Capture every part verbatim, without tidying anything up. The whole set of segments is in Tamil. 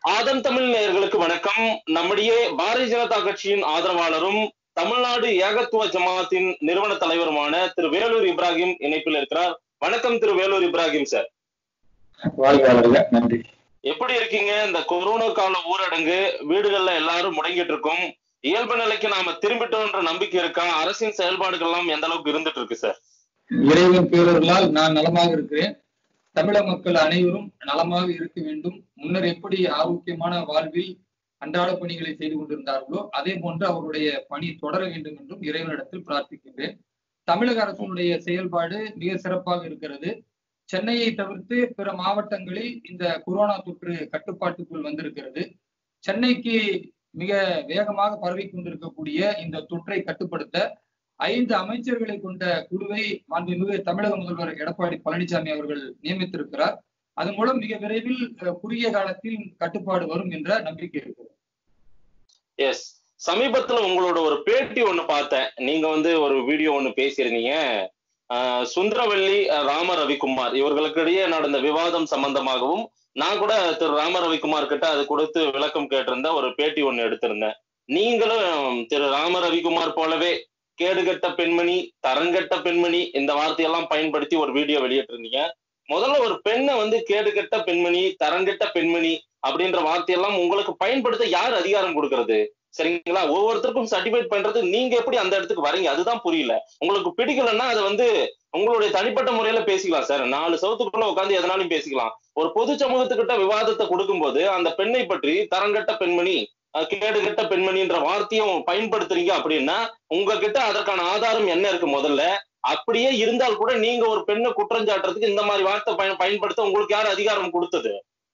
ஆதன் தமிழ் நேயர்களுக்கு வணக்கம். நம்முடைய பாரதிய ஜனதா கட்சியின் ஆதரவாளரும் தமிழ்நாடு ஏகத்துவ ஜமாத்தின் நிறுவன தலைவருமான திரு வேலூர் இப்ராஹிம் இணைப்பில் இருக்கிறார். வணக்கம் திரு வேலூர் இப்ராஹிம் சார். நன்றி. எப்படி இருக்கீங்க? இந்த கொரோனா கால ஊரடங்கு வீடுகள்ல எல்லாரும் முடங்கிட்டு இருக்கும். இயல்பு நிலைக்கு நாம திரும்பிட்டோம்ன்ற நம்பிக்கை இருக்கா? அரசின் செயல்பாடுகள் எல்லாம் எந்த அளவுக்கு இருந்துட்டு இருக்கு சார்? இறைவன் பேரர்களால் நான் நலமாக இருக்கிறேன். தமிழக மக்கள் அனைவரும் நலமாக இருக்க வேண்டும். முன்னர் எப்படி ஆரோக்கியமான வாழ்வில் அன்றாட பணிகளை செய்து கொண்டிருந்தார்களோ அதே போன்று அவருடைய பணி தொடர வேண்டும் என்றும் இறைவனிடத்தில் பிரார்த்திக்கின்றேன். தமிழக அரசினுடைய செயல்பாடு மிக சிறப்பாக இருக்கிறது. சென்னையை தவிர்த்து பிற மாவட்டங்களில் இந்த கொரோனா தொற்று கட்டுப்பாட்டுக்குள் வந்திருக்கிறது. சென்னைக்கு மிக வேகமாக பரவி கொண்டிருக்கக்கூடிய இந்த தொற்றை கட்டுப்படுத்த ஐந்து அமைச்சர்களை கொண்ட குழுவை மாண்புமிகு தமிழக முதல்வர் எடப்பாடி பழனிசாமி அவர்கள் நியமித்திருக்கிறார். அதன் மூலம் மிக விரைவில் குறுகிய காலத்தில் கட்டுப்பாடு வரும் என்ற நம்பிக்கை இருக்கிறது. எஸ், சமீபத்துல உங்களோட ஒரு பேட்டி ஒண்ணு பார்த்தேன். நீங்க வந்து ஒரு வீடியோ ஒண்ணு பேசியிருந்தீங்க. ஆஹ் சுந்தரவல்லி ராம ரவிக்குமார் இவர்களுக்கு இடையே நடந்த விவாதம் சம்பந்தமாகவும் நான் கூட திரு ராம ரவிக்குமார் கிட்ட அது கொடுத்து விளக்கம் கேட்டிருந்த ஒரு பேட்டி ஒண்ணு எடுத்திருந்தேன். நீங்களும் திரு ராம ரவிக்குமார் போலவே கேடுகட்ட பெண்மணி, தரங்கட்ட பெண்மணி இந்த வார்த்தையெல்லாம் பயன்படுத்தி ஒரு வீடியோ வெளியிட்டிருந்தீங்க. முதல்ல ஒரு பெண்ணை வந்து கேடுகட்ட பெண்மணி, தரங்கட்ட பெண்மணி அப்படின்ற வார்த்தையெல்லாம் உங்களுக்கு பயன்படுத்த யார் அதிகாரம் கொடுக்கறது? சரிங்களா? ஒவ்வொருத்தருக்கும் சர்டிஃபைட் பண்றது நீங்க எப்படி அந்த இடத்துக்கு வரீங்க? அதுதான் புரியல. உங்களுக்கு பிடிக்கலன்னா அதை வந்து உங்களுடைய தனிப்பட்ட முறையில பேசிக்கலாம் சார். நாலு சவுத்துக்குள்ள உட்காந்து எதனாலும் பேசிக்கலாம். ஒரு பொது சமூகத்துக்கிட்ட விவாதத்தை கொடுக்கும்போது அந்த பெண்ணை பற்றி தரங்கட்ட பெண்மணி, கேடுகட்ட பெண்மணின்ற வார்த்தையும் பயன்படுத்துறீங்க அப்படின்னா உங்ககிட்ட அதற்கான ஆதாரம் என்ன இருக்கு? முதல்ல அப்படியே இருந்தால் கூட நீங்க ஒரு பெண்ணை குற்றஞ்சாட்டுறதுக்கு இந்த மாதிரி வார்த்தை பயன் பயன்படுத்த உங்களுக்கு யார் அதிகாரம் கொடுத்தது?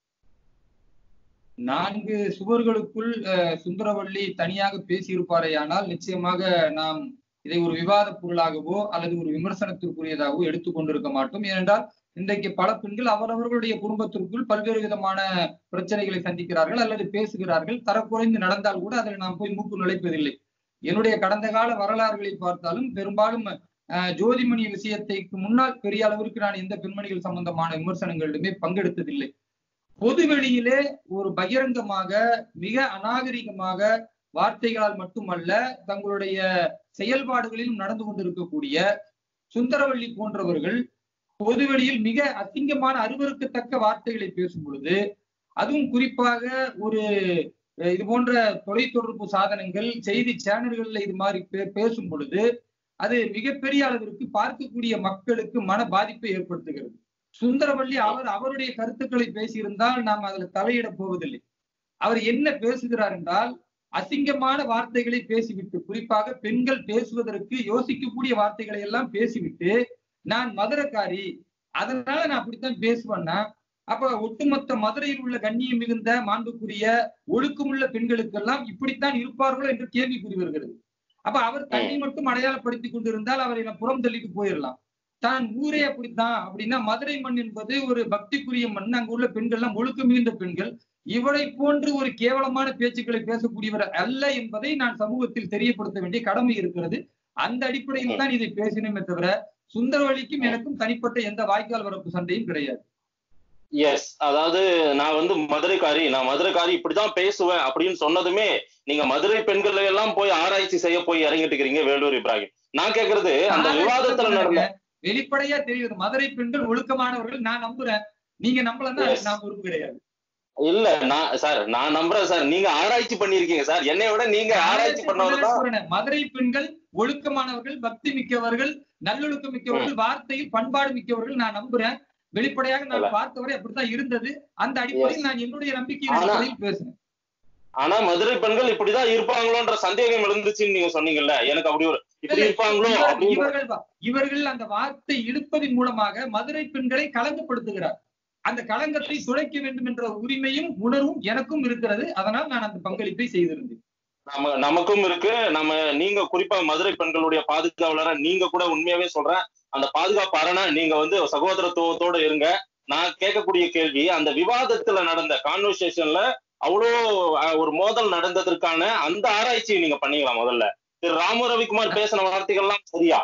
நான்கு சுவர்களுக்குள் சுந்தரவல்லி தனியாக பேசியிருப்பாரேயானால் நிச்சயமாக நாம் இதை ஒரு விவாத பொருளாகவோ அல்லது ஒரு விமர்சனத்திற்குரியதாகவோ எடுத்துக்கொண்டிருக்க மாட்டோம். ஏனென்றால் இன்றைக்கு பல பெண்கள் அவரவர்களுடைய குடும்பத்திற்குள் பல்வேறு விதமான பிரச்சனைகளை சந்திக்கிறார்கள் அல்லது பேசுகிறார்கள். தரக்குறைந்து நடந்தால் கூட அதில் நாம் போய் மூக்கு நுழைப்பதில்லை. என்னுடைய கடந்த கால வரலாறுகளை பார்த்தாலும் பெரும்பாலும் அஹ் ஜோதிமணி விஷயத்தைக்கு முன்னால் பெரிய அளவிற்கு நான் எந்த பெண்மணிகள் சம்பந்தமான விமர்சனங்களிலுமே பங்கெடுத்ததில்லை. பொதுவெளியிலே ஒரு பகிரங்கமாக மிக அநாகரிகமாக வார்த்தைகளால் மட்டுமல்ல தங்களுடைய செயல்பாடுகளிலும் நடந்து கொண்டிருக்கக்கூடிய சுந்தரவல்லி போன்றவர்கள் பொதுவெளியில் மிக அசிங்கமான அருவருக்கத்தக்க வார்த்தைகளை பேசும் பொழுது, அதுவும் குறிப்பாக ஒரு இது போன்ற தொலைத்தொடர்பு சாதனங்கள் செய்தி சேனல்கள்ல இது மாதிரி பேசும் பொழுது அது மிகப்பெரிய அளவிற்கு பார்க்கக்கூடிய மக்களுக்கு மன பாதிப்பை ஏற்படுத்துகிறது. சுந்தரவல்லி அவர் அவருடைய கருத்துக்களை பேசியிருந்தால் நாம் அதுல தலையிட போவதில்லை. அவர் என்ன பேசுகிறார் என்றால் அசிங்கமான வார்த்தைகளை பேசிவிட்டு, குறிப்பாக பெண்கள் பேசுவதற்கு யோசிக்கக்கூடிய வார்த்தைகளை எல்லாம் பேசிவிட்டு, நான் மதுரைக்காரி அதனால நான் அப்படித்தான் பேசுவேன்னா அப்ப ஒட்டுமொத்த மதுரையில் உள்ள கண்ணியம் மிகுந்த மாண்புக்குரிய ஒழுக்கமுள்ள பெண்களுக்கெல்லாம் இப்படித்தான் இருப்பார்களோ என்று கேள்விக்குறி வருகிறது. அப்ப அவர் தன்னை மட்டும் அடையாளப்படுத்திக் கொண்டிருந்தால் அவரை நான் புறம் தள்ளிட்டு போயிடலாம். தான் ஊரே அப்படித்தான் அப்படின்னா மதுரை மண் என்பது ஒரு பக்திக்குரிய மண். அங்கு உள்ள பெண்கள் எல்லாம் ஒழுக்க மிகுந்த பெண்கள். இவரை போன்று ஒரு கேவலமான பேச்சுக்களை பேசக்கூடியவர் அல்ல என்பதை நான் சமூகத்தில் தெரியப்படுத்த வேண்டிய கடமை இருக்கிறது. அந்த அடிப்படையில் தான் இதை பேசினோமே தவிர சுந்தரவல்லிக்கும் எனக்கும் தனிப்பட்ட எந்த வாய்க்கால் வரப்பு சண்டையும் கிடையாது. எஸ், அதாவது நான் வந்து மதுரைக்காரி, நான் மதுரைக்காரி இப்படிதான் பேசுவேன் அப்படின்னு சொன்னதுமே நீங்க மதுரை பெண்களை எல்லாம் போய் ஆராய்ச்சி செய்ய போய் இறங்கிட்டு இருக்கிறீங்க வேலூர் இப்ராஹிம். நான் கேக்குறது அந்த விவாதத்துல நடந்த வெளிப்படையா தெரியுது மதுரை பெண்கள் ஒழுக்கமானவர்கள். நான் நம்புறேன், நீங்க நம்பலன்னா நான் பொறுப்பு கிடையாது. இல்ல நான் சார் நான் நம்புறேன் சார். நீங்க ஆராய்ச்சி பண்ணிருக்கீங்க சார், என்னை விட நீங்க ஆராய்ச்சி பண்ணவர்கள். மதுரை பெண்கள் ஒழுக்கமானவர்கள், பக்தி மிக்கவர்கள், நல்லொழுக்க மிக்கவர்கள், வார்த்தையில் பண்பாடு மிக்கவர்கள் நான் நம்புறேன். வெளிப்படையாக நான் பார்த்தவரை அப்படித்தான் இருந்தது. அந்த அடிப்படையில் நான் என்னுடைய நம்பிக்கையில் பேசுறேன். ஆனா மதுரை பெண்கள் இப்படிதான் இருப்பாங்களோன்ற சந்தேகம் எழுந்துச்சுன்னு நீங்க சொன்னீங்கல்ல, எனக்கு அப்படி ஒரு இப்படி இருப்பாங்களோ இவர்கள் இவர்கள் அந்த வார்த்தை இழுப்பதன் மூலமாக மதுரை பெண்களை களங்கப்படுத்துகிறார். அந்த களங்கத்தை துடைக்க வேண்டும் என்ற உரிமையும் உணர்வும் எனக்கும் இருக்கிறது. அதனால் நான் அந்த பங்களிப்பை செய்திருந்தேன். நம்ம நமக்கும் இருக்கு. நம்ம நீங்க குறிப்பா மதுரை பெண்களுடைய பாதுகாவலரா நீங்க கூட உண்மையாவே சொல்றேன், அந்த பாதுகாப்பு அரணா நீங்க வந்து சகோதரத்துவத்தோட இருங்க. நான் கேட்கக்கூடிய கேள்வி, அந்த விவாதத்துல நடந்த கான்வர்சேஷன்ல அவ்வளோ ஒரு மோதல் நடந்ததற்கான அந்த ஆராய்ச்சியை நீங்க பண்ணீங்களா? முதல்ல திரு ராம ரவிக்குமார் பேசின வார்த்தைகள் எல்லாம் சரியா?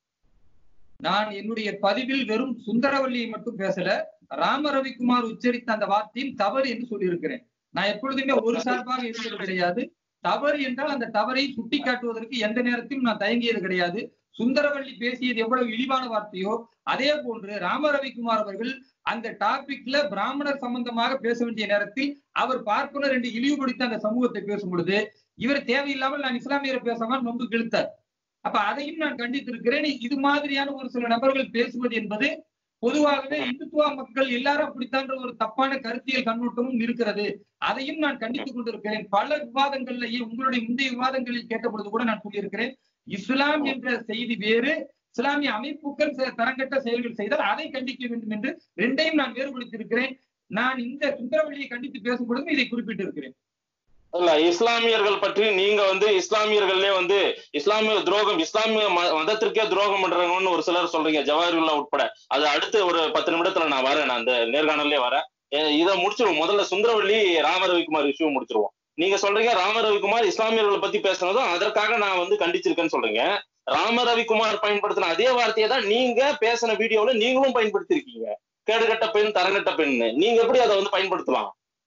நான் என்னுடைய பதிவில் வெறும் சுந்தரவல்லியை மட்டும் பேசல, ராம ரவிக்குமார் உச்சரித்த அந்த வார்த்தையும் தவறு என்று சொல்லியிருக்கிறேன். நான் எப்பொழுதுமே ஒரு சார்பாக இருந்தது கிடையாது. தவறு என்றால் அந்த தவறை சுட்டி காட்டுவதற்கு எந்த நேரத்திலும் நான் தயங்கியது கிடையாது. சுந்தரவல்லி பேசியது எவ்வளவு இழிவான வார்த்தையோ அதே போன்று ராம ரவிக்குமார் அவர்கள் அந்த டாபிக்ல பிராமணர் சம்பந்தமாக பேச வேண்டிய நேரத்தில் அவர் பார்ப்பனர் என்று இழிவுபடுத்த அந்த சமூகத்தை பேசும் பொழுது இவர் தேவையில்லாமல் நான் இஸ்லாமியரை பேசாமல் நொம்பு கிழித்தார். அப்ப அதையும் நான் கண்டித்திருக்கிறேன். இது மாதிரியான ஒரு சில நபர்கள் பேசுவது என்பது பொதுவாகவே இந்துத்துவ மக்கள் எல்லாரும் அப்படித்தான்ற ஒரு தப்பான கருத்தியல் கண்ணோட்டமும் இருக்கிறது. அதையும் நான் கண்டித்துக் கொண்டிருக்கிறேன். பல விவாதங்கள்லயே உங்களுடைய முந்தைய விவாதங்களில் கேட்ட பொழுது கூட நான் சொல்லியிருக்கிறேன். இஸ்லாம் என்ற செய்தி வேறு, இஸ்லாமிய அமைப்புகள் தரங்கட்ட செயல்கள் செய்தால் அதை கண்டிக்க வேண்டும் என்று ரெண்டையும் நான் வேறுபடுத்தியிருக்கிறேன். நான் இந்த சுந்தரவல்லியை கண்டித்து பேசும் பொழுதும் இதை குறிப்பிட்டிருக்கிறேன். இல்ல, இஸ்லாமியர்கள் பற்றி நீங்க வந்து இஸ்லாமியர்களே வந்து இஸ்லாமிய துரோகம், இஸ்லாமிய மதத்திற்கே துரோகம் பண்றாங்கன்னு ஒரு சிலர் சொல்றீங்க, ஜவாஹிருல்லா உட்பட. அது அடுத்து ஒரு பத்து நிமிடத்துல நான் வரேன், நான் அந்த நேர்காணலே வரேன். இதை முடிச்சிருவோம். முதல்ல சுந்தரவல்லி ராம ரவிக்குமார் விஷயம் முடிச்சிருவோம். நீங்க சொல்றீங்க ராம ரவிக்குமார் இஸ்லாமியர்களை பத்தி பேசுனதும் அதற்காக நான் வந்து கண்டிச்சிருக்கேன்னு சொல்றீங்க. ராம ரவிக்குமார் பயன்படுத்தின அதே வார்த்தையை தான் நீங்க பேசின வீடியோல நீங்களும் பயன்படுத்தி இருக்கீங்க. கேடுகட்ட பெண், தரங்கட்ட பெண். நீங்க எப்படி அதை வந்து பயன்படுத்தலாம்?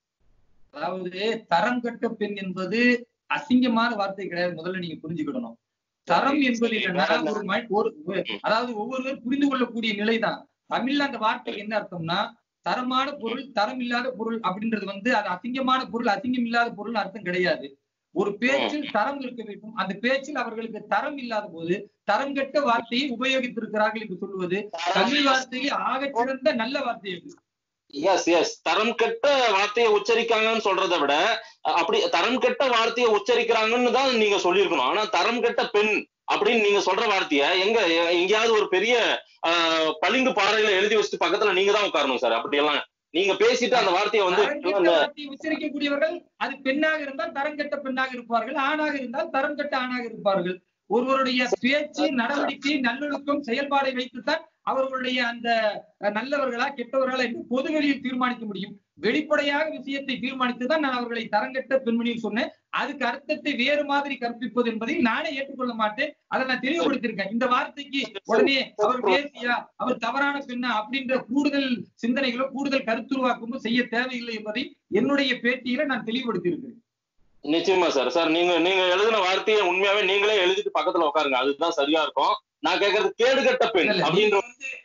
அதாவது தரம் கட்ட பெண் என்பது அசிங்கமான வார்த்தை கிடையாது. முதல்ல நீங்க புரிஞ்சுக்கிடணும். தரம் என்பது என்னன்னா ஒரு அதாவது ஒவ்வொருவர் புரிந்து கொள்ளக்கூடிய நிலைதான். தமிழ்ல அந்த வார்த்தைக்கு என்ன அர்த்தம்னா தரமான பொருள், தரம் இல்லாத பொருள் அப்படின்றது வந்து அது அசிங்கமான பொருள், அசிங்கம் இல்லாத பொருள் அர்த்தம் கிடையாது. ஒரு பேச்சில் தரம் இருக்க வேண்டும். அந்த பேச்சில் அவர்களுக்கு தரம் இல்லாத போது தரம் கெட்ட வார்த்தையை உபயோகித்திருக்கிறார்கள் என்று சொல்லுவது தமிழ் வார்த்தையில் ஆகச் சிறந்த நல்ல வார்த்தை அது. எஸ் எஸ் தரம் கெட்ட வார்த்தையை உச்சரிக்காங்கன்னு சொல்றதை விட அப்படி தரம் கெட்ட வார்த்தையை உச்சரிக்கிறாங்கன்னு தான் நீங்க சொல்லியிருக்கணும். ஆனா தரம் கெட்ட பெண் அப்படின்னு நீங்க சொல்ற வார்த்தைய எங்க எங்கேயாவது ஒரு பெரிய ஆஹ் பளிங்கு பாறையில எழுதி வச்சுட்டு பக்கத்துல நீங்க தான் உட்காரணும் சார். அப்படி எல்லாம் நீங்க பேசிட்டு அந்த வார்த்தையை வந்து உச்சரிக்கக்கூடியவர்கள் அது பெண்ணாக இருந்தால் தரம் கெட்ட பெண்ணாக இருப்பார்கள், ஆணாக இருந்தால் தரம் கெட்ட ஆணாக இருப்பார்கள். ஒருவருடைய பேச்சு, நடவடிக்கை, நல்லொழுக்கம், செயல்பாடை வைத்துத்தான் அவர்களுடைய அந்த நல்லவர்களா கெட்டவர்களா என்று பொதுவெளியில் தீர்மானிக்க முடியும். வெளிப்படையாக விஷயத்தை தீர்மானித்துதான் நான் அவர்களை தரங்கெட்ட பெண்மணின்னு சொன்னேன். அதுக்கு அர்த்தத்தை வேறு மாதிரி கற்பிப்பது என்பதை நானே ஏற்றுக்கொள்ள மாட்டேன். அதை நான் தெளிவுபடுத்திருக்கேன். இந்த வார்த்தைக்கு உடனே அவர் பேசியா, அவர் தவறான பெண்ணா அப்படின்ற கூடுதல் சிந்தனைகளோ கூடுதல் கருத்துருவாக்கமோ செய்ய தேவையில்லை என்பதை என்னுடைய பேட்டியில நான் தெளிவுபடுத்தியிருக்கிறேன். நிச்சயமா சார். சார் நீங்க நீங்க எழுதின வார்த்தையை உண்மையாவே நீங்களே எழுதிட்டு பக்கத்துல உட்காருங்க, அதுதான் சரியா இருக்கும். நான் கேட்கறது கேடுகட்ட பெண் அப்படின்ற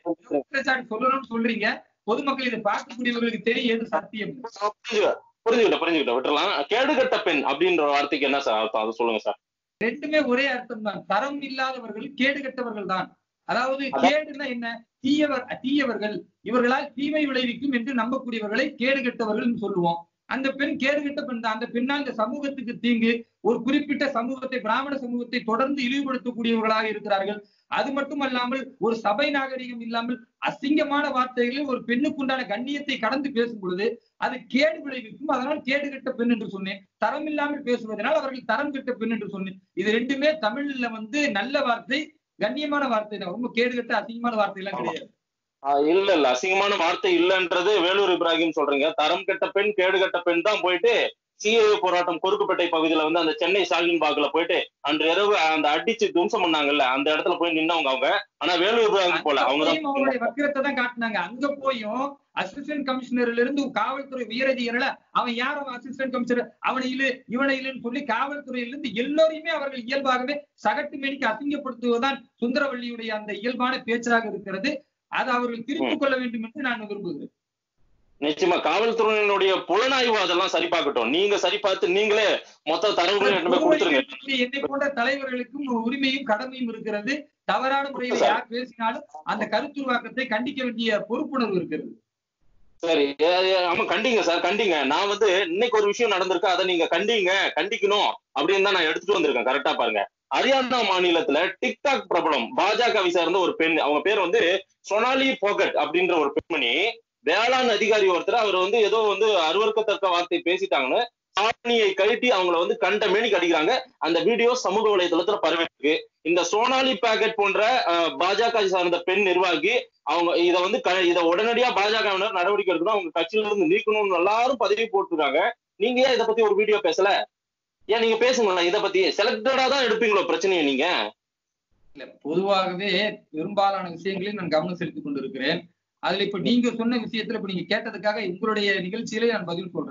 சொல்லணும்னு சொல்றீங்க. பொதுமக்கள் இதை பார்க்கக்கூடியவர்களுக்கு தெரியும் எது சத்தியம். புரிஞ்சுக்கிட்ட புரிஞ்சுக்கிட்ட விட்டுலாம். கேடுகட்ட பெண் அப்படின்ற வார்த்தைக்கு என்ன சார் அர்த்தம், அது சொல்லுங்க சார். ரெண்டுமே ஒரே அர்த்தம் தான். தரம் இல்லாதவர்கள் கேடுகட்டவர்கள் தான். அதாவது கேடுன்னா என்ன, தீயவர் தீயவர்கள், இவர்களால் தீமை விளைவிக்கும் என்று நம்பக்கூடியவர்களை கேடுகட்டவர்கள் சொல்லுவோம். அந்த பெண் கேடுகட்ட பெண் தான். அந்த பெண்ணால் இந்த சமூகத்துக்கு தீங்கு, ஒரு குறிப்பிட்ட சமூகத்தை, பிராமண சமூகத்தை தொடர்ந்து இழிவுபடுத்தக்கூடியவர்களாக இருக்கிறார்கள். அது மட்டுமல்லாமல் ஒரு சபை நாகரிகம் இல்லாமல் அசிங்கமான வார்த்தைகளில் ஒரு பெண்ணுக்குண்டான கண்ணியத்தை கடந்து பேசும் பொழுது அது கேடு விளைவிக்கும். அதனால் கேடுகட்ட பெண் என்று சொன்னேன். தரம் இல்லாமல் பேசுவதனால் அவர்கள் தரம் கெட்ட பெண் என்று சொன்னேன். இது ரெண்டுமே தமிழ்ல வந்து நல்ல வார்த்தை, கண்ணியமான வார்த்தை தான். ரொம்ப கேடுகட்ட அசிங்கமான வார்த்தை எல்லாம் கிடையாது. இல்ல இல்ல அசிங்கமான வார்த்தை இல்லன்றது வேலூர் இப்ராஹிம் சொல்றீங்க. தரம் கெட்ட பெண், கேடுகட்ட பெண் தான் போயிட்டு சிஏஏ போராட்டம் கொருக்குப்பேட்டை பகுதியில வந்து அந்த சென்னை ஷாகின் பாக்ல போயிட்டு அன்று இரவு அந்த அடிச்சு தும்சம் பண்ணாங்கல்ல, அந்த இடத்துல போய் நின்னவங்க அவங்க. ஆனா வேலூர் இப்ராஹிம் போல அவங்க அவங்களுடைய வக்கிரத்தை தான் காட்டினாங்க. அங்க போயும் அசிஸ்டன்ட் கமிஷனர்ல இருந்து காவல்துறை உயரதிகாரில அவன் யார், அவன் அசிஸ்டன்ட் கமிஷனர், அவனை இல்லு இவனை இல்லுன்னு சொல்லி காவல்துறையிலிருந்து எல்லோரையுமே அவர்கள் இயல்பாகவே சகட்டு மேனிக்கு அசிங்கப்படுத்துவதுதான் சுந்தரவல்லியுடைய அந்த இயல்பான பேச்சாக இருக்கிறது. அதை அவர்கள் திருப்பிக் கொள்ள வேண்டும் என்று நான் விரும்புகிறேன். நிச்சயமா காவல்துறையினுடைய புலனாய்வு அதெல்லாம் சரி பார்க்கட்டும். நீங்க சரி பார்த்து நீங்களே மொத்த தரவுகளையும் கொடுத்துருங்க. என்னை போன்ற தலைவர்களுக்கும் உரிமையும் கடமையும் இருக்கிறது. தவறான முறையில் யார் பேசினாலும் அந்த கருத்துருவாக்கத்தை கண்டிக்க வேண்டிய பொறுப்புணர்வு இருக்கிறது. சரி, ஆமா கண்டிங்க சார், கண்டிங்க. நான் வந்து இன்னைக்கு ஒரு விஷயம் நடந்திருக்கு, அதை நீங்க கண்டிங்க, கண்டிக்கணும் அப்படின்னு தான் நான் எடுத்துட்டு வந்திருக்கேன். கரெக்டா பாருங்க. ஹரியானா மாநிலத்துல டிக்டாக் பிரபலம் பாஜகவை சேர்ந்த ஒரு பெண், அவங்க பேர் வந்து சோனாலி போகட் அப்படின்ற ஒரு பெண்மணி, வேளாண் அதிகாரி ஒருத்தர் அவர் வந்து ஏதோ வந்து அருவருக்கத்தக்க வார்த்தை பேசிட்டாங்கன்னு சாணியை கழட்டி அவங்கள வந்து கண்ட மேனிக்கு அடிக்கிறாங்க. அந்த வீடியோ சமூக வலைதளத்துல பரவிருக்கு. இந்த சோனாலி பாக்கெட் போன்ற பாஜக சார்ந்த பெண் நிர்வாகி அவங்க இதை வந்து இதை உடனடியா பாஜகவினர் நடவடிக்கை எடுக்கணும், அவங்க கட்சியில இருந்து நீக்கணும்னு எல்லாரும் பதவி போட்டிருக்காங்க. நீங்க ஏன் இதை பத்தி ஒரு வீடியோ பேசல? ஏன் நீங்க பேசுங்களா இதை பத்தி? செலக்டடா தான் எடுப்பீங்களோ பிரச்சனையை நீங்க? இல்ல, பொதுவாகவே பெரும்பாலான விஷயங்களையும் நான் கவனம் செலுத்திக் கொண்டிருக்கிறேன். அதுல இப்ப நீங்க சொன்ன விஷயத்துல இப்ப நீங்க கேட்டதுக்காக உங்களுடைய நிகழ்ச்சியிலே நான் பதில் சொல்றேன்.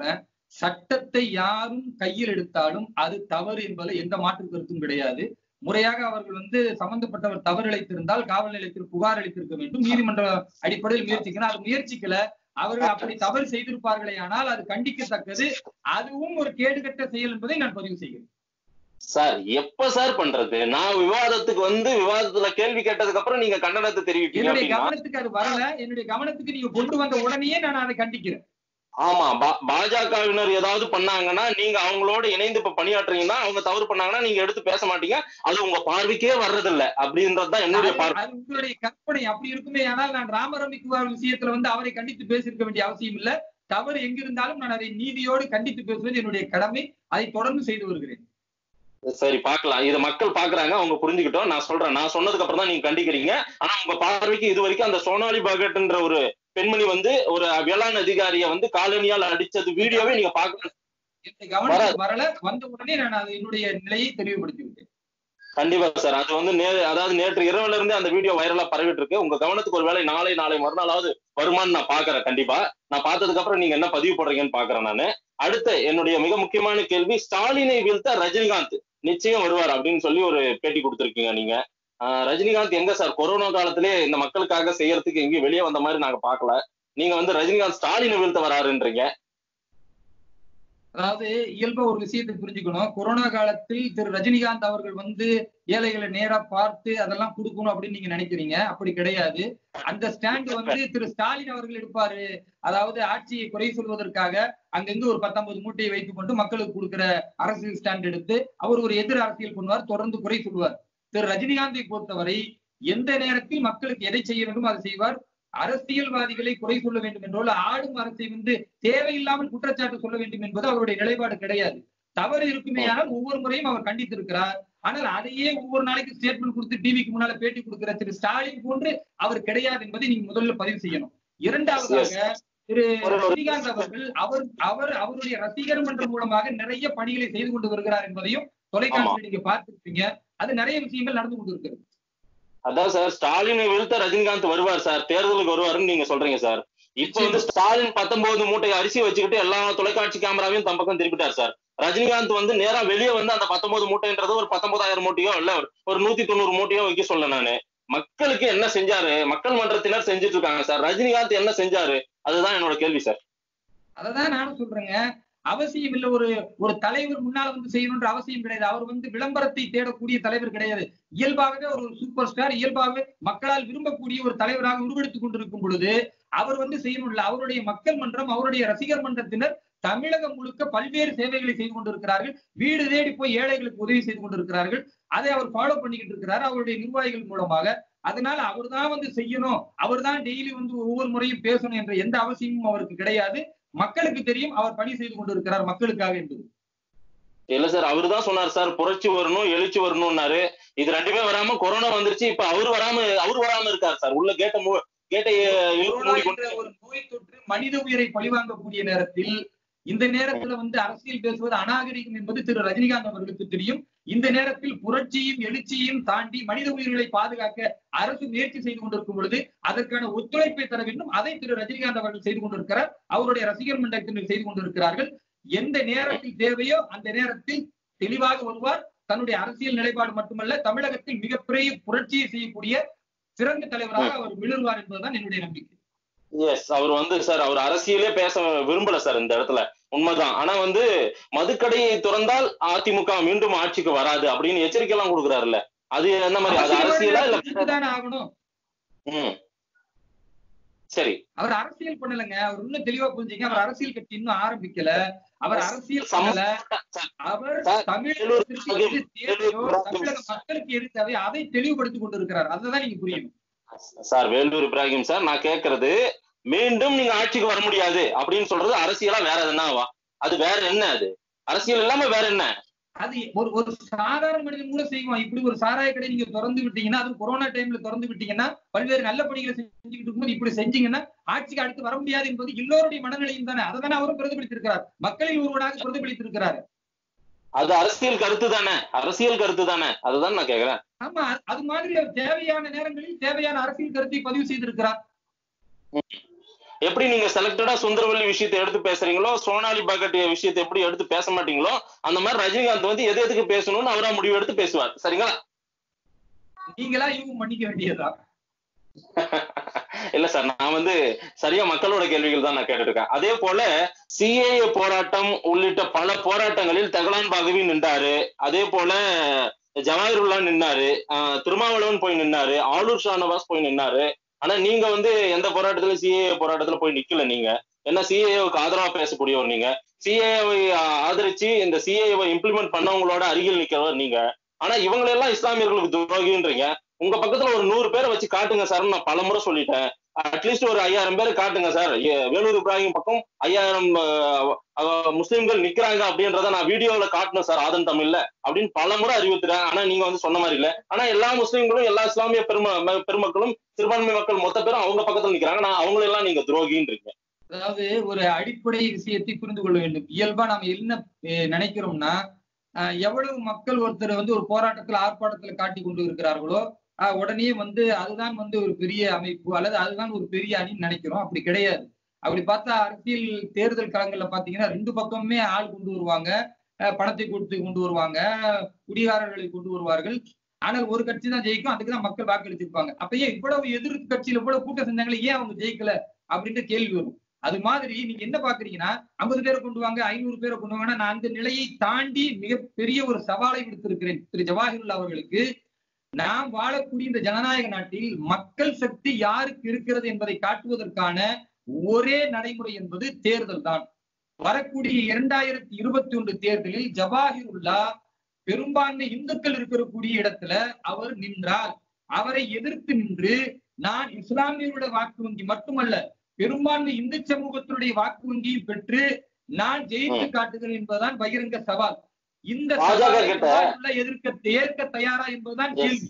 சட்டத்தை யாரும் கையில் எடுத்தாலும் அது தவறு என்பதில் எந்த மாற்று கருத்தும் கிடையாது. முறையாக அவர்கள் வந்து சம்பந்தப்பட்டவர் தவறு இழைத்திருந்தால் காவல் நிலையத்தில் புகார் அளித்திருக்க வேண்டும். நீதிமன்ற அடிப்படையில் முயற்சிக்கணும். அது முயற்சிக்கல. அவர்கள் அப்படி தவறு செய்திருப்பார்களே ஆனால் அது கண்டிக்கத்தக்கது. அதுவும் ஒரு கேடுகட்ட செயல் என்பதை நான் பதிவு செய்கிறேன். சார் எப்ப சார் பண்றது? நான் விவாதத்துக்கு வந்து விவாதத்துல கேள்வி கேட்டதுக்கு அப்புறம் நீங்க கண்டனத்தை தெரிவிப்பீங்க. என்னுடைய கவனத்துக்கு அது வரல. என்னுடைய கவனத்துக்கு நீங்க கொண்டு வந்த உடனேயே நான் அதை கண்டிக்கிறேன். ஆமா, பாஜகவினர் ஏதாவது பண்ணாங்கன்னா நீங்க அவங்களோட இணைந்து இப்ப பணியாற்றுறீங்கன்னா, அவங்க தவறு பண்ணாங்கன்னா நீங்க எடுத்து பேச மாட்டீங்க. அது உங்க பார்வைக்கே வர்றதில்ல அப்படின்றதுதான் என்னுடைய பார்வை. உங்களுடைய கற்பனை அப்படி இருக்குமே. ஆனால் நான் ராமரவிக்குமார் விஷயத்துல வந்து அவரை கண்டித்து பேசியிருக்க வேண்டிய அவசியம் இல்ல. தவறு எங்கிருந்தாலும் நான் அதை நீதியோடு கண்டித்து பேசுவது என்னுடைய கடமை. அதை தொடர்ந்து செய்து வருகிறேன். சரி, பாக்கலாம். இத மக்கள் பாக்குறாங்க, அவங்க புரிஞ்சுக்கிட்டோம். நான் சொல்றேன், நான் சொன்னதுக்கு அப்புறம் தான் நீங்க கண்டிக்கிறீங்க. ஆனா உங்க பார்வைக்கு இது வரைக்கும் அந்த சோனாலி பகத்ன்ற ஒரு பெண்மணி வந்து ஒரு வேளாண் அதிகாரிய வந்து காலனியால் அடிச்சது வீடியோவே நீங்க பாக்கல. கவனத்துக்கு வரல. வந்த உடனே நான் அது என்னுடைய நிலையை தெளிவுபடுத்தி விட்டேன். கண்டிப்பா சார். அது வந்து நே அதாவது நேற்று இரவுல இருந்தே அந்த வீடியோ வைரலா பரவிட்டு இருக்கு. உங்க கவனத்துக்கு ஒரு வேளை நாளை நாளை மறுநாளாவது வருமானு நான் பாக்குறேன். கண்டிப்பா நான் பார்த்ததுக்கு அப்புறம் நீங்க என்ன பதிவு போடுறீங்கன்னு பாக்குறேன் நானு. அடுத்து என்னுடைய மிக முக்கியமான கேள்வி, ஸ்டாலினை வீழ்த்த ரஜினிகாந்த் நிச்சயம் வருவார் அப்படின்னு சொல்லி ஒரு பேட்டி கொடுத்திருக்கீங்க நீங்க. ரஜினிகாந்த் எங்க சார் கொரோனா காலத்திலே இந்த மக்களுக்காக செய்யறதுக்கு எங்கேயும் வெளியே வந்த மாதிரி நாங்க பாக்கல. நீங்க வந்து ரஜினிகாந்த் ஸ்டாலினை வீழ்த்த வராருன்றீங்க. அதாவது இயல்பா ஒரு விஷயத்தை புரிஞ்சுக்கணும். கொரோனா காலத்தில் திரு ரஜினிகாந்த் அவர்கள் வந்து ஏழைகளை நேரா பார்த்து அதெல்லாம் கொடுக்கணும் அப்படின்னு நீங்க நினைக்கிறீங்க. அப்படி கிடையாது. அந்த ஸ்டாண்ட் வந்து திரு ஸ்டாலின் அவர்கள் எடுப்பாரு. அதாவது ஆட்சியை குறை சொல்வதற்காக அங்கிருந்து ஒரு பத்தொன்பது மூட்டையை வைத்துக் கொண்டு மக்களுக்கு கொடுக்கிற அரசியல் ஸ்டாண்ட் எடுத்து அவர் ஒரு எதிர் அரசியல் பண்ணுவார், தொடர்ந்து குறை சொல்வார். திரு ரஜினிகாந்தை பொறுத்தவரை எந்த நேரத்தில் மக்களுக்கு எதை செய்ய வேண்டும் அதை செய்வார். அரசியல்வாதிகளை குறை சொல்ல வேண்டும் என்றோ ஆளும் அரசை வந்து தேவையில்லாமல் குற்றச்சாட்டு சொல்ல வேண்டும் என்பது அவருடைய நிலைப்பாடு கிடையாது. தவறு இருக்குமே ஆனால் ஒவ்வொரு முறையும் அவர் கண்டித்திருக்கிறார். ஆனால் அதையே ஒவ்வொரு நாளைக்கு ஸ்டேட்மெண்ட் கொடுத்து டிவிக்கு முன்னால பேட்டி கொடுக்கிற திரு ஸ்டாலின் போன்று அவர் கிடையாது என்பதை நீங்க முதல்ல பதிவு செய்யணும். இரண்டாவதாக திரு ரஜினிகாந்த் அவர்கள் அவர் அவர் அவருடைய ரசிகர் மன்றம் மூலமாக நிறைய பணிகளை செய்து கொண்டு வருகிறார் என்பதையும் தொலைக்காட்சியில் நீங்க பார்த்திருப்பீங்க. அது நிறைய விஷயங்கள் நடந்து கொண்டு இருக்கிறது. அதான் சார், ஸ்டாலினை வீழ்த்த ரஜினிகாந்த் வருவார் சார், தேர்தலுக்கு வருவாருன்னு நீங்க சொல்றீங்க சார். இப்ப வந்து ஸ்டாலின் பத்தொன்பது மூட்டை அரிசி வச்சுக்கிட்டு எல்லா தொலைக்காட்சி கேமராவையும் தம் பக்கம் திருப்பிட்டார் சார். ரஜினிகாந்த் வந்து நேரா வெளியே வந்து அந்த பத்தொன்பது மூட்டைன்றது ஒரு பத்தொன்பதாயிரம் மூட்டையோ இல்ல ஒரு நூத்தி தொண்ணூறு மூட்டையோ வைக்க சொல்ல நானு. மக்களுக்கு என்ன செஞ்சாரு? மக்கள் மன்றத்தினர் செஞ்சுட்டு இருக்காங்க சார். ரஜினிகாந்த் என்ன செஞ்சாரு? அதுதான் என்னோட கேள்வி சார். அததான் நானும் சொல்றேங்க. அவசியம் இல்ல. ஒரு ஒரு தலைவர் முன்னால வந்து செய்யணும்ன்ற அவசியம் கிடையாது. அவர் வந்து விளம்பரத்தை தேடக்கூடிய தலைவர் கிடையாது. இயல்பாகவே ஒரு சூப்பர் ஸ்டார், இயல்பாகவே மக்களால் விரும்பக்கூடிய ஒரு தலைவராக உருவெடுத்துக் கொண்டிருக்கும் பொழுது அவர் வந்து செய்யணும் இல்ல. அவருடைய மக்கள் மன்றம், அவருடைய ரசிகர் மன்றத்தினர் தமிழகம் முழுக்க பல்வேறு சேவைகளை செய்து கொண்டிருக்கிறார்கள். வீடு தேடி போய் ஏழைகளுக்கு உதவி செய்து கொண்டிருக்கிறார்கள். அதை அவர் ஃபாலோ பண்ணிக்கிட்டு இருக்கிறார் அவருடைய நிர்வாகிகள் மூலமாக. அதனால அவர் தான் வந்து செய்யணும், அவர் தான் டெய்லி வந்து ஒவ்வொரு முறையும் பேசணும் என்ற எந்த அவசியமும் அவருக்கு கிடையாது. மக்களுக்கு தெரியும் அவர் பணி செய்து கொண்டிருக்கிறார் மக்களுக்காக என்பது. இல்ல சார், அவரு தான் சொன்னார் சார், புரட்சி வரணும் எழுச்சி வரணும்னாரு. இது ரெண்டுமே வராம கொரோனா வந்துருச்சு. இப்ப அவரு வராம அவரு வராம இருக்காரு சார். உள்ள கேட்ட கேட்ட ஒரு நோய் தொற்று மனித உயிரை பழிவாங்கக்கூடிய நேரத்தில் இந்த நேரத்துல வந்து அரசியல் பேசுவது அநாகரிகம் என்பது திரு ரஜினிகாந்த் அவர்களுக்கு தெரியும். இந்த நேரத்தில் புரட்சியும் எழுச்சியும் தாண்டி மனித உயிர்களை பாதுகாக்க அரசு முயற்சி செய்து கொண்டிருக்கும் பொழுது அதற்கான ஒத்துழைப்பை தர வேண்டும். அதை திரு ரஜினிகாந்த் அவர்கள் செய்து கொண்டிருக்கிறார். அவருடைய ரசிகர் மன்றத்தினர் செய்து கொண்டிருக்கிறார்கள். எந்த நேரத்தில் தேவையோ அந்த நேரத்தில் தெளிவாக வருவார். தன்னுடைய அரசியல் நிலைப்பாடு மட்டுமல்ல, தமிழகத்தில் மிகப்பெரிய புரட்சியை செய்யக்கூடிய சிறந்த தலைவராக அவர் விழுவார் என்பதுதான் என்னுடைய நம்பிக்கை. எஸ், அவர் வந்து சார் அவர் அரசியலே பேச விரும்பல சார் இந்த இடத்துல. உண்மைதான். ஆனா வந்து மதுக்கடையை திறந்தால் அதிமுக மீண்டும் ஆட்சிக்கு வராது அப்படின்னு எச்சரிக்கை எல்லாம் கொடுக்குறாருல்ல, அது என்ன மாதிரி? அது அரசியலா இல்ல ஆகணும்? ம் சரி, அவர் அரசியல் பண்ணலங்க. அவர் இன்னும் தெளிவா புரிஞ்சுங்க. அவர் அரசியல் கட்சி இன்னும் ஆரம்பிக்கல. அவர் அரசியல் பண்ணல. அவர் தமிழகத்திற்கு தேவையோ தமிழக மக்களுக்கு எது தேவையோ அதை தெளிவுபடுத்திக் கொண்டிருக்கிறார். அதுதான் நீங்க புரியணும் சார். வேலூர் இப்ராஹிம் சார், நான் கேட்கறது மீண்டும் நீங்க ஆட்சிக்கு வர முடியாது அப்படின்னு சொல்றது அரசியலா வேற என்னவா? அது வேற என்ன? அது அரசியல் இல்லாம வேற என்ன? அது ஒரு ஒரு சாதாரண மனிதன் கூட செய்வான். இப்படி ஒரு சாராய கடை நீங்க திறந்து விட்டீங்கன்னா, அது கொரோனா டைம்ல திறந்து விட்டீங்கன்னா, பல்வேறு நல்ல பணிகளை செஞ்சுக்கிட்டு இருக்கும்போது இப்படி செஞ்சீங்கன்னா ஆட்சிக்கு அடுத்து வர முடியாது என்பது எல்லோருடைய மனநிலையும் தானே. அதை தானே அவரும் பிரதிபலித்திருக்கிறார். மக்களில் ஒருவனாக பிரதிபலித்திருக்கிறார். அது அரசியல் கருத்து தானே, அரசியல் கருத்து தானே. அதுதான் நான் கேக்குறேன். ஆமா, அது மாதிரி தேவையான நேரங்களில் தேவையான அரசியல் கருத்தை பதிவு செய்திருக்கிறார். எப்படி நீங்க செலக்டடா சுந்தரவல்லி விஷயத்தை எடுத்து பேசுறீங்களோ, சோனாலி பாக்கெட் விஷயத்தை எப்படி எடுத்து பேச மாட்டீங்களோ, அந்த மாதிரி ரஜினிகாந்த் வந்து எது எதுக்கு பேசணும்னு அவரா முடிவு எடுத்து பேசுவார். சரிங்களா? நீங்களா யூகம் பண்ணிக்க வேண்டியதுதான். இல்ல சார், நான் வந்து சரியா மக்களோட கேள்விகள் தான் நான் கேட்டுட்டு இருக்கேன். அதே போல சிஏஏ போராட்டம் உள்ளிட்ட பல போராட்டங்களில் தகலான் பாகவி நின்றாரு. அதே போல ஜவாஹிருல்லா நின்னாரு, ஆஹ் திருமாவளவன் போய் நின்னாரு, ஆளூர் ஷானவாஸ் போய் நின்னாரு. ஆனா நீங்க வந்து எந்த போராட்டத்துல சிஏஏ போராட்டத்துல போய் நிக்கல. நீங்க என்ன சிஏஏவுக்கு ஆதரவா பேசக்கூடியவர் நீங்க. சிஏஏவை ஆதரிச்சு இந்த சிஏஏவை இம்ப்ளிமெண்ட் பண்ணவங்களோட அருகில் நிக்கிறவர் நீங்க. ஆனா இவங்களெல்லாம் இஸ்லாமியர்களுக்கு துரோகின்றீங்க. உங்க பக்கத்துல ஒரு நூறு பேரை வச்சு காட்டுங்க சார், நான் பல முறை சொல்லிட்டேன். அட்லீஸ்ட் ஒரு ஐயாயிரம் பேரை காட்டுங்க சார். வேலூர் இப்ராஹிம் பக்கம் ஐயாயிரம் முஸ்லிம்கள் நிக்கிறாங்க அப்படின்றத நான் வீடியோல காட்டணும் சார் ஆதன் தமிழ்ல அப்படின்னு பல முறை அறிவித்துறேன். ஆனா நீங்க வந்து சொன்ன மாதிரி இல்ல. ஆனா எல்லா முஸ்லிம்களும் எல்லா இஸ்லாமிய பெரும பெருமக்களும் சிறுபான்மை மக்கள் மொத்த பேரும் அவங்க பக்கத்துல நிக்கிறாங்க. நான் அவங்களெல்லாம் நீங்க துரோகின்றீங்க. அதாவது ஒரு அடிப்படை விஷயத்தை புரிந்து கொள்ள வேண்டும். இயல்பா நாம என்ன நினைக்கிறோம்னா, எவ்வளவு மக்கள் ஒருத்தர் வந்து ஒரு போராட்டத்துல ஆர்ப்பாட்டத்துல காட்டி கொண்டு இருக்கிறார்களோ உடனே வந்து அதுதான் வந்து ஒரு பெரிய அமைப்பு அல்லது அதுதான் ஒரு பெரிய அணின்னு நினைக்கிறோம். அப்படி கிடையாது. அப்படி பார்த்தா அரசியல் தேர்தல் களங்கள்ல பாத்தீங்கன்னா ரெண்டு பக்கமுமே ஆள் கொண்டு வருவாங்க, பணத்தை கொடுத்து கொண்டு வருவாங்க, குடிகாரர்களை கொண்டு வருவார்கள். ஆனால் ஒரு கட்சி தான் ஜெயிக்கும், அதுக்குதான் மக்கள் வாக்களிச்சிருப்பாங்க. அப்ப ஏன் இவ்வளவு எதிர்ப்பு கட்சியில இவ்வளவு கூட்டம் செஞ்சாங்களே, ஏன் அவங்க ஜெயிக்கல அப்படின்ற கேள்வி வரும். அது மாதிரி நீங்க என்ன பாக்குறீங்கன்னா, ஐம்பது பேரை கொண்டு வாங்க, ஐநூறு பேரை கொண்டு வாங்க. நான் அந்த நிலையை தாண்டி மிகப்பெரிய ஒரு சவாலை விடுத்திருக்கிறேன் திரு ஜவாஹிருல்லா அவர்களுக்கு. நாம் வாழக்கூடிய இந்த ஜனநாயக நாட்டில் மக்கள் சக்தி யாருக்கு இருக்கிறது என்பதை காட்டுவதற்கான ஒரே நடைமுறை என்பது தேர்தல் தான். வரக்கூடிய இரண்டாயிரத்தி இருபத்தி ஒன்று தேர்தலில் ஜவாஹிருல்லா பெரும்பான்மை இந்துக்கள் இருக்கக்கூடிய இடத்துல அவர் நின்றால், அவரை எதிர்த்து நின்று நான் இஸ்லாமியருடைய வாக்கு வங்கி மட்டுமல்ல பெரும்பான்மை இந்து சமூகத்தினுடைய வாக்கு வங்கியை பெற்று நான் ஜெயித்து காட்டுகிறேன் என்பதுதான் பகிரங்க சவால். இந்த சவாலை எதிர்க்க ஏற்க தயாரா என்பதுதான் கேள்வி.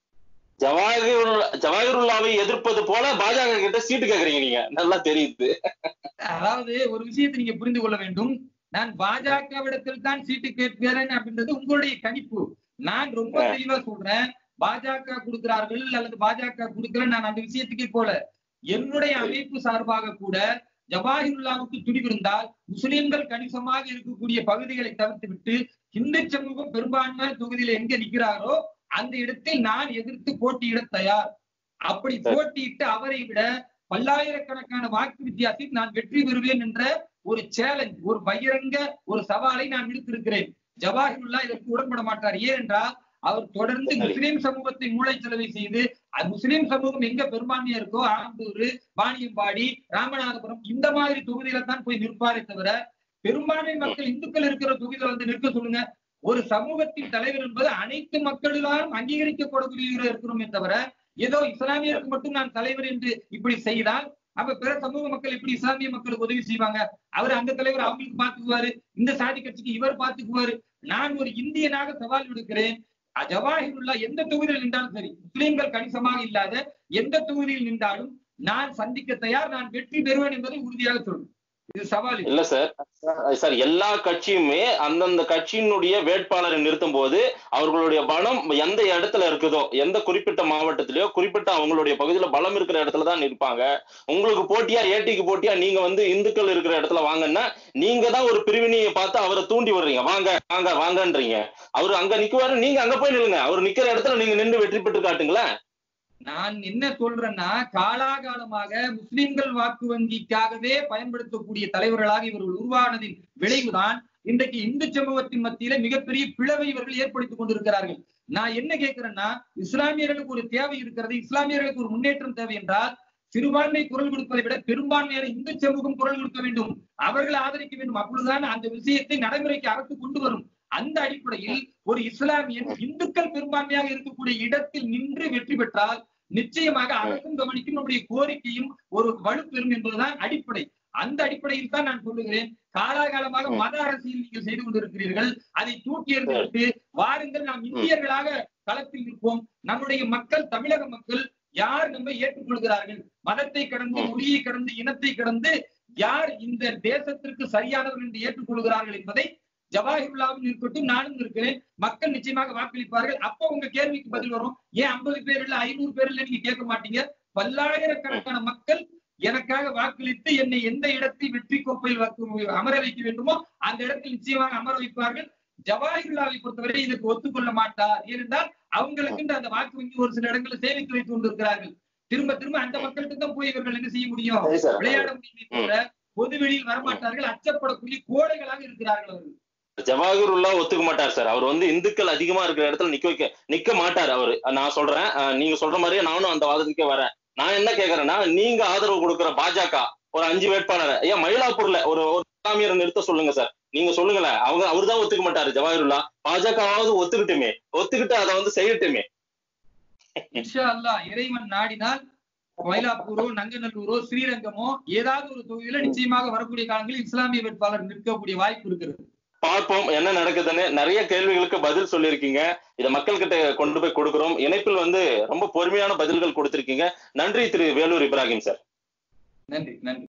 ஜவாஹிருல்லாவை எதிர்ப்பது போல பாஜக கிட்ட சீட்டு கேக்குறீங்க நீங்க, நல்லா தெரியுது. அதாவது ஒரு விஷயத்தை நீங்க புரிந்து கொள்ள வேண்டும். நான் பாஜகவிடத்தில் தான் சீட்டு கேட்கிறேன் அப்படின்றது உங்களுடைய கணிப்பு. நான் ரொம்ப தெளிவா சொல்றேன், பாஜக கொடுக்கிறார்கள் அல்லது பாஜக கொடுக்கிறேன் நான் அந்த விஷயத்துக்கே போல. என்னுடைய அமைப்பு சார்பாக கூட ஜவாஹிருல்லாவுக்கு துணிவிருந்தால் முஸ்லிம்கள் கணிசமாக இருக்கக்கூடிய பகுதிகளை தவிர்த்து விட்டு இந்து சமூகம் பெரும்பான்மை தொகுதியில எங்க நிற்கிறாரோ அந்த இடத்தில் நான் எதிர்த்து போட்டியிட தயார். அப்படி போட்டியிட்டு அவரை விட பல்லாயிரக்கணக்கான வாக்கு வித்தியாசத்தில் நான் வெற்றி பெறுவேன் என்ற ஒரு சேலஞ்ச், ஒரு பகிரங்க ஒரு சவாலை நான் விடுத்திருக்கிறேன். ஜவாஹிருல்லா இதற்கு உடன்பட மாட்டார். ஏனென்றால் அவர் தொடர்ந்து முஸ்லிம் சமூகத்தை மூளை செலவை செய்து முஸ்லிம் சமூகம் எங்க பெரும்பான்மையா இருக்கோ ஆம்பூர், வாணியம்பாடி, ராமநாதபுரம் இந்த மாதிரி தொகுதியில தான் போய் நிற்பாரே தவிர பெரும்பான்மை மக்கள் இந்துக்கள் இருக்கிற தொகுதியில வந்து நிற்க சொல்லுங்க. ஒரு சமூகத்தின் தலைவர் என்பது அனைத்து மக்களாலும் அங்கீகரிக்கப்படக்கூடிய இருக்கிறோமே தவிர ஏதோ இஸ்லாமியருக்கு மட்டும் நான் தலைவர் என்று இப்படி செய்தால் அப்ப பிற சமூக மக்கள் எப்படி இஸ்லாமிய மக்களுக்கு உதவி செய்வாங்க? அவர் அந்த தலைவர் அவங்களுக்கு பாத்துக்குவாரு, இந்த சாதி கட்சிக்கு இவர் பாத்துக்குவாரு. நான் ஒரு இந்தியனாக சவால் விடுக்கிறேன். ஜவாஹிருல்லா எந்த தொகுதியில் நின்றாலும் சரி, முஸ்லிம்கள் கணிசமாக இல்லாத எந்த தொகுதியில் நின்றாலும் நான் சந்திக்க தயார், நான் வெற்றி பெறுவேன் என்பதை உறுதியாக சொல்றேன். இது சவால் இல்ல சார். சார் எல்லா கட்சியுமே அந்தந்த கட்சியினுடைய வேட்பாளரை நிறுத்தும் போது அவர்களுடைய பலம் எந்த இடத்துல இருக்குதோ, எந்த குறிப்பிட்ட மாவட்டத்திலயோ குறிப்பிட்ட அவங்களுடைய பகுதியில பலம் இருக்கிற இடத்துலதான் நிற்பாங்க. உங்களுக்கு போட்டியா ஏடிக்கு போட்டியா நீங்க வந்து இந்துக்கள் இருக்கிற இடத்துல வாங்கன்னா நீங்க தான் ஒரு பிரிவினையை பார்த்து அவரை தூண்டி விடுறீங்க. வாங்க வாங்க வாங்கன்றீங்க. அவரு அங்க நிக்குவாரு, நீங்க அங்க போய் நில்லுங்க. அவர் நிக்கிற இடத்துல நீங்க நின்று வெற்றி பெற்று காட்டுங்களேன். நான் என்ன சொல்றேன்னா, காலாகாலமாக முஸ்லிம்கள் வாக்கு வங்கிக்காகவே பயன்படுத்தக்கூடிய தலைவர்களாக இவர்கள் உருவானதின் விளைவுதான் இன்றைக்கு இந்து சமூகத்தின் மத்தியில மிகப்பெரிய பிளவை இவர்கள் ஏற்படுத்திக் கொண்டிருக்கிறார்கள். நான் என்ன கேட்கிறேன்னா, இஸ்லாமியர்களுக்கு ஒரு தேவை இருக்கிறது, இஸ்லாமியர்களுக்கு ஒரு முன்னேற்றம் தேவை என்றால் சிறுபான்மை குரல் கொடுப்பதை விட பெரும்பான்மையான இந்து சமூகம் குரல் கொடுக்க வேண்டும், அவர்கள் ஆதரிக்க வேண்டும். அப்பொழுதுதான் அந்த விஷயத்தை நடைமுறைக்கு அரசு கொண்டு வரும். அந்த அடிப்படையில் ஒரு இஸ்லாமியன் இந்துக்கள் பெரும்பான்மையாக இருக்கக்கூடிய இடத்தில் நின்று வெற்றி பெற்றால் நிச்சயமாக அரசும் கவனிக்கும், நம்முடைய கோரிக்கையும் ஒரு வலுப்பெறும் என்பதுதான் அடிப்படை. அந்த அடிப்படையில் தான் நான் சொல்லுகிறேன், காலாகாலமாக மத அரசியல் நீங்கள் செய்து கொண்டிருக்கிறீர்கள், அதை தூக்கி எறிந்துவிட்டு வாருங்கள் நாம் இந்தியர்களாக களத்தில் நிற்போம். நம்முடைய மக்கள், தமிழக மக்கள் யார் நம்மை ஏற்றுக்கொள்கிறார்கள், மதத்தை கடந்து மொழியை கடந்து இனத்தை கடந்து யார் இந்த தேசத்திற்கு சரியானவர்கள் என்று ஏற்றுக்கொள்கிறார்கள் என்பதை ஜவாஹிருல்லாவும் இருக்கட்டும் நானும் இருக்கிறேன், மக்கள் நிச்சயமாக வாக்களிப்பார்கள். அப்ப உங்க கேள்விக்கு பதில் வரும். ஏன் ஐம்பது பேர் இல்ல ஐநூறு பேர் இல்ல நீங்க கேட்க மாட்டீங்க? பல்லாயிரக்கணக்கான மக்கள் எனக்காக வாக்களித்து என்னை எந்த இடத்தில் வெற்றி கோப்பையில் அமர வைக்க வேண்டுமோ அந்த இடத்தில் நிச்சயமாக அமர வைப்பார்கள். ஜவாஹிருல்லாவை பொறுத்தவரை இதற்கு ஒத்துக்கொள்ள மாட்டார். ஏனென்றால் அவங்களுக்கு அந்த வாக்கு வங்கி ஒரு சில இடங்களில் சேமித்து வைத்துக் கொண்டிருக்கிறார்கள். திரும்ப திரும்ப அந்த மக்களுக்கு தான் போய் இவர்கள் என்ன செய்ய முடியும், விளையாட முடியுமே தவிர பொது வெளியில் வரமாட்டார்கள். அச்சப்படக்கூடிய கோடைகளாக இருக்கிறார்கள் அவர்கள். ஜவாஹிருல்லா ஒத்துக்க மாட்டார் சார். அவர் வந்து இந்துக்கள் அதிகமா இருக்கிற இடத்துல நிக்க வைக்க நிக்க மாட்டார் அவரு. நான் சொல்றேன், நீங்க சொல்ற மாதிரியே நானும் அந்த வாதத்துக்கே வரேன். நான் என்ன கேக்குறேன்னா, நீங்க ஆதரவு கொடுக்குற பாஜக ஒரு அஞ்சு வேட்பாளர் ஏன் மயிலாப்பூர்ல ஒரு இஸ்லாமியரை நிறுத்த சொல்லுங்க சார். நீங்க சொல்லுங்களேன். அவங்க அவருதான் ஒத்துக்க மாட்டாரு ஜவாஹிருல்லா. பாஜகவாவது ஒத்துக்கிட்டுமே, ஒத்துக்கிட்டு அதை வந்து செய்யட்டுமே. இன்ஷா அல்லாஹ் இறைவன் நாடினால் மயிலாப்பூரோ நங்கநல்லூரோ ஸ்ரீரங்கமோ ஏதாவது ஒரு தொகுதியில நிச்சயமாக வரக்கூடிய காலங்களில் இஸ்லாமிய வேட்பாளர் நிற்கக்கூடிய வாய்ப்பு இருக்கிறது. பார்ப்போம் என்ன நடக்குதுன்னு. நிறைய கேள்விகளுக்கு பதில் சொல்லியிருக்கீங்க. இதை மக்கள் கிட்ட கொண்டு போய் கொடுக்கிறோம். இணைப்பில் வந்து ரொம்ப பொறுமையான பதில்கள் கொடுத்திருக்கீங்க. நன்றி திரு வேலூர் இப்ராஹிம் சார். நன்றி நன்றி.